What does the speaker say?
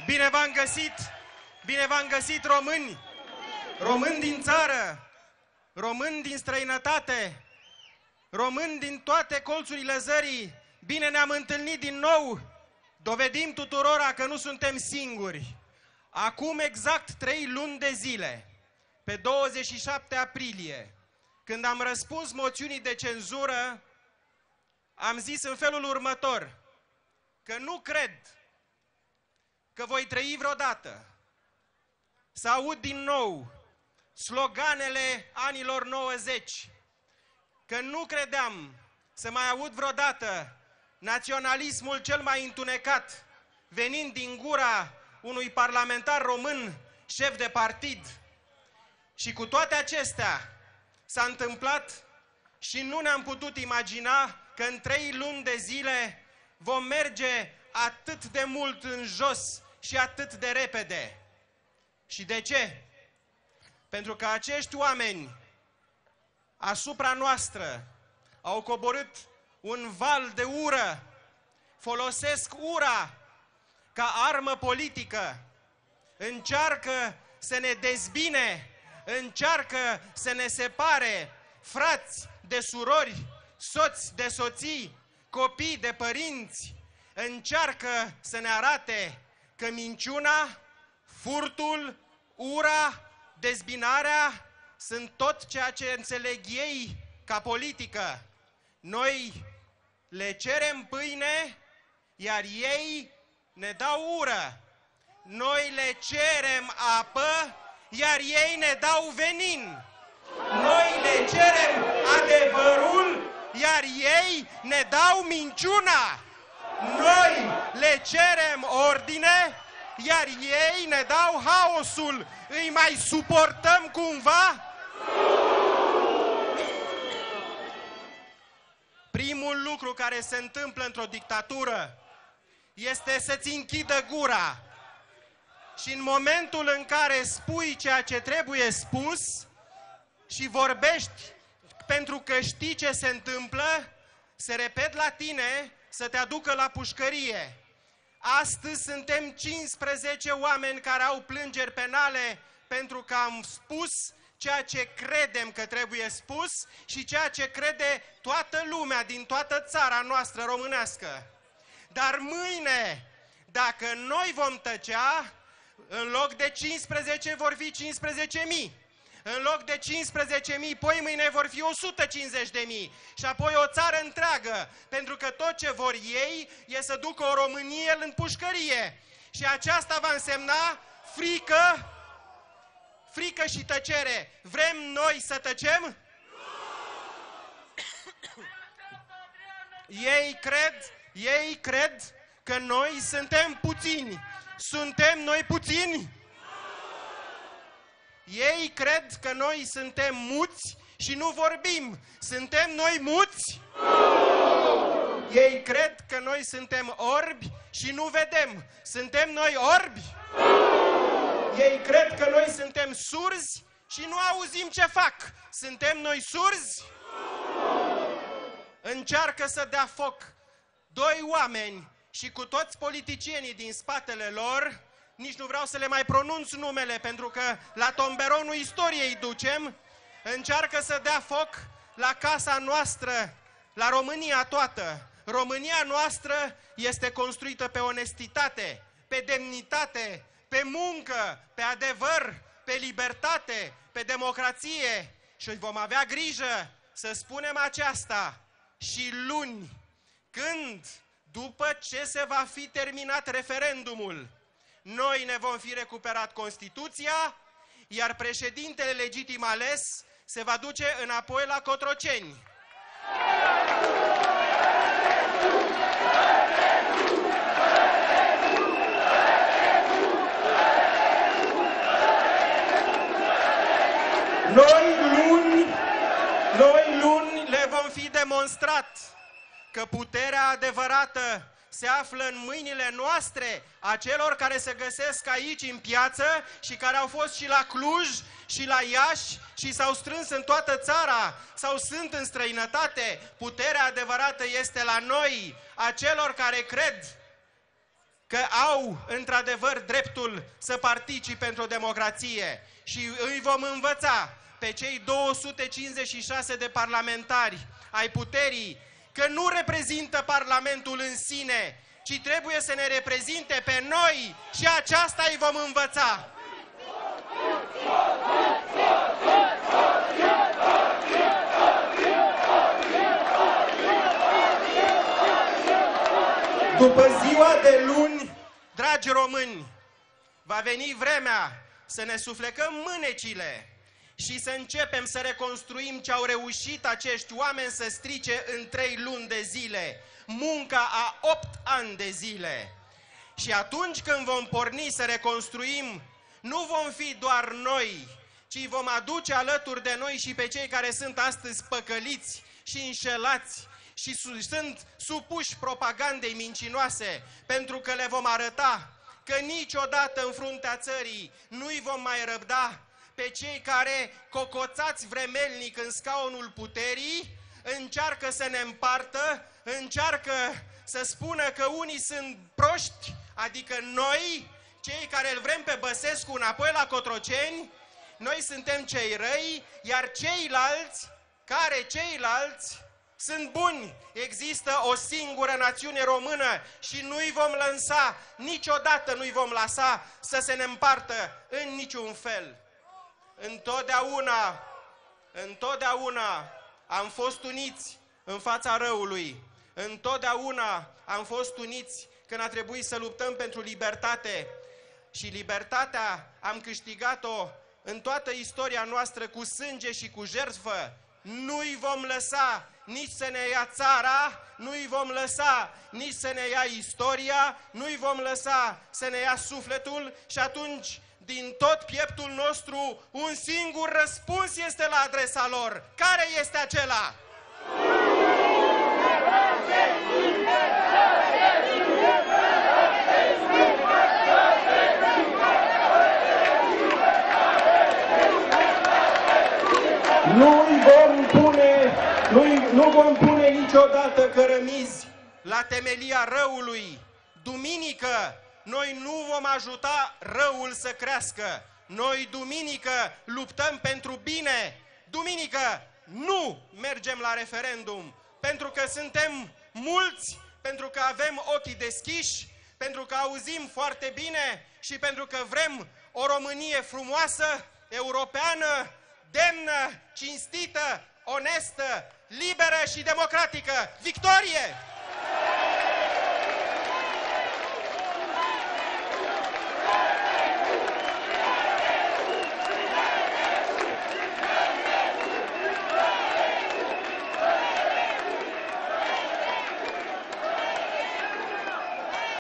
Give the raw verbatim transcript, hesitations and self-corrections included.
Bine v-am găsit! Bine v-am găsit, români! Români din țară, români din străinătate, români din toate colțurile țării, bine ne-am întâlnit din nou! Dovedim tuturora că nu suntem singuri. Acum exact trei luni de zile, pe douăzeci și șapte aprilie, când am răspuns moțiunii de cenzură, am zis în felul următor, că nu cred că voi trăi vreodată să aud din nou sloganele anilor nouăzeci, că nu credeam să mai aud vreodată naționalismul cel mai întunecat venind din gura unui parlamentar român, șef de partid. Și cu toate acestea s-a întâmplat și nu ne-am putut imagina că în trei luni de zile vom merge atât de mult în jos și atât de repede. Și de ce? Pentru că acești oameni asupra noastră au coborât un val de ură, folosesc ura ca armă politică, încearcă să ne dezbine, încearcă să ne separe frați de surori, soți de soții, copii de părinți, încearcă să ne arate că minciuna, furtul, ura, dezbinarea sunt tot ceea ce înțeleg ei ca politică. Noi le cerem pâine, iar ei ne dau ură. Noi le cerem apă, iar ei ne dau venin. Noi le cerem adevărul, iar ei ne dau minciuna. Noi le cerem ordine, iar ei ne dau haosul. Îi mai suportăm cumva? Primul lucru care se întâmplă într-o dictatură este să-ți închidă gura. Și în momentul în care spui ceea ce trebuie spus și vorbești pentru că știi ce se întâmplă, se repet la tine să te aducă la pușcărie. Astăzi suntem cincisprezece oameni care au plângeri penale pentru că am spus ceea ce credem că trebuie spus și ceea ce crede toată lumea din toată țara noastră românească. Dar mâine, dacă noi vom tăcea, în loc de cincisprezece vor fi cincisprezece mii. În loc de cincisprezece mii, poi mâine vor fi o sută cincizeci de mii. Și apoi o țară întreagă. Pentru că tot ce vor ei e să ducă o Românie în pușcărie. Și aceasta va însemna frică, frică și tăcere. Vrem noi să tăcem? Ei cred, ei cred că noi suntem puțini. Suntem noi puțini? Ei cred că noi suntem muți și nu vorbim. Suntem noi muți? Ei cred că noi suntem orbi și nu vedem. Suntem noi orbi? Ei cred că noi suntem surzi și nu auzim ce fac. Suntem noi surzi? Încearcă să dea foc doi oameni și cu toți politicienii din spatele lor, nici nu vreau să le mai pronunț numele pentru că la tomberonul istoriei ducem, încearcă să dea foc la casa noastră, la România toată. România noastră este construită pe onestitate, pe demnitate, pe muncă, pe adevăr, pe libertate, pe democrație și vom avea grijă să spunem aceasta și luni, când, după ce se va fi terminat referendumul, noi ne vom fi recuperat Constituția, iar președintele legitim ales se va duce înapoi la Cotroceni. Noi luni, noi luni le vom fi demonstrat că puterea adevărată se află în mâinile noastre, a celor care se găsesc aici în piață și care au fost și la Cluj și la Iași și s-au strâns în toată țara sau sunt în străinătate. Puterea adevărată este la noi, a celor care cred că au într-adevăr dreptul să participe într-o democrație și îi vom învăța pe cei două sute cincizeci și șase de parlamentari ai puterii că nu reprezintă Parlamentul în sine, ci trebuie să ne reprezinte pe noi și aceasta îi vom învăța. După ziua de luni, dragi români, va veni vremea să ne suflecăm mânecile și să începem să reconstruim ce au reușit acești oameni să strice în trei luni de zile, munca a opt ani de zile. Și atunci când vom porni să reconstruim, nu vom fi doar noi, ci vom aduce alături de noi și pe cei care sunt astăzi păcăliți și înșelați și sunt supuși propagandei mincinoase, pentru că le vom arăta că niciodată în fruntea țării nu-i vom mai răbda pe cei care, cocoțați vremelnic în scaunul puterii, încearcă să ne împartă, încearcă să spună că unii sunt proști, adică noi, cei care îl vrem pe Băsescu înapoi la Cotroceni, noi suntem cei răi, iar ceilalți, care ceilalți sunt buni. Există o singură națiune română și nu-i vom lăsa, niciodată nu-i vom lăsa să se ne împartă în niciun fel. Întotdeauna, întotdeauna am fost uniți în fața răului. Întotdeauna am fost uniți când a trebuit să luptăm pentru libertate. Și libertatea am câștigat-o în toată istoria noastră cu sânge și cu jertfă. Nu-i vom lăsa nici să ne ia țara, nu-i vom lăsa nici să ne ia istoria, nu-i vom lăsa să ne ia sufletul și atunci, din tot pieptul nostru, un singur răspuns este la adresa lor. Care este acela? Nu-i vom pune, nu, nu vom pune niciodată cărămizi la temelia răului. Duminică, noi nu vom ajuta răul să crească. Noi, duminică, luptăm pentru bine. Duminică, nu mergem la referendum, pentru că suntem mulți, pentru că avem ochii deschiși, pentru că auzim foarte bine și pentru că vrem o Românie frumoasă, europeană, demnă, cinstită, onestă, liberă și democratică. Victorie!